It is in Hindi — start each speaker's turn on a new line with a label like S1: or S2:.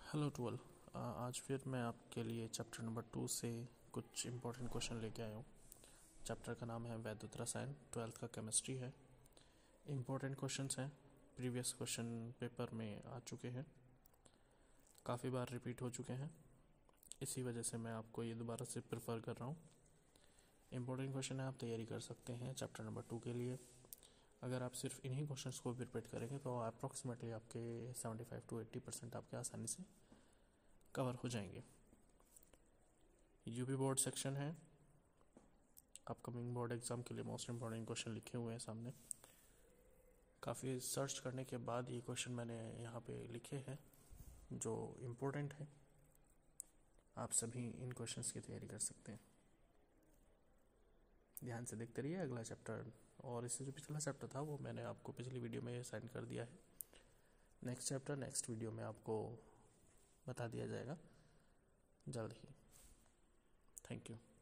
S1: हेलो टुअल। आज फिर मैं आपके लिए चैप्टर नंबर 2 से कुछ इम्पोर्टेंट क्वेश्चन लेके आया हूँ। चैप्टर का नाम है वैद्युत रसायन, 12th का केमिस्ट्री है। इम्पोर्टेंट क्वेश्चंस हैं, प्रीवियस क्वेश्चन पेपर में आ चुके हैं, काफ़ी बार रिपीट हो चुके हैं, इसी वजह से मैं आपको ये दोबारा से प्रेफर कर रहा हूँ। इम्पोर्टेंट क्वेश्चन है, आप तैयारी कर सकते हैं चैप्टर नंबर 2 के लिए। अगर आप सिर्फ इन्हीं क्वेश्चंस को रिपीट करेंगे तो अप्रॉक्सीमेटली आपके 75 to 80% आपके आसानी से कवर हो जाएंगे। यूपी बोर्ड सेक्शन है, अपकमिंग बोर्ड एग्ज़ाम के लिए मोस्ट इम्पॉर्टेंट क्वेश्चन लिखे हुए हैं सामने। काफ़ी सर्च करने के बाद ये क्वेश्चन मैंने यहाँ पे लिखे हैं जो इम्पोर्टेंट है। आप सभी इन क्वेश्चंस की तैयारी कर सकते हैं। ध्यान से देखते रहिए अगला चैप्टर, और इससे जो पिछला चैप्टर था वो मैंने आपको पिछली वीडियो में साइन कर दिया है। नेक्स्ट चैप्टर नेक्स्ट वीडियो में आपको बता दिया जाएगा जल्द ही। Thank you.